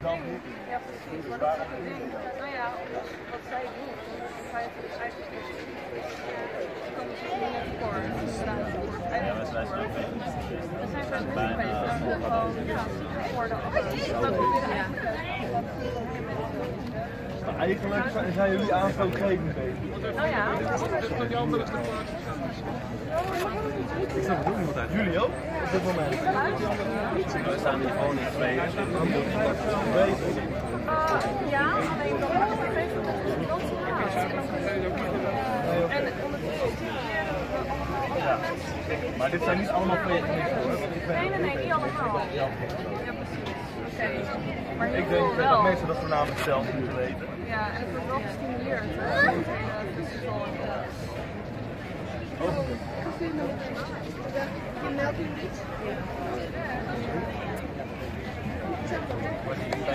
Ja, precies. Maar dat is ook een ding. Nou ja, wat zij doen, zij heeft dus eigenlijk ze komen dus niet net voor. Ja, wij zijn zo bezig. We zijn best bezig geweest. Dat we gewoon voor de afgelopen. Eigenlijk zijn jullie aanstootgevend bezig. Nou ja. Ik snap het ook niet uit. Jullie ook? Op dit moment? We staan hier gewoon in twee. Ja, alleen dan moet je even dat het not en ondertussen Ja. Maar dit zijn niet allemaal veganisten hoor. Nee, niet allemaal. Ja, precies. Oké. Maar heel Ik veel denk wel. dat mensen dat voornamelijk zelf moeten weten. Ja, en het wordt wel gestimuleerd. Je meldt niet.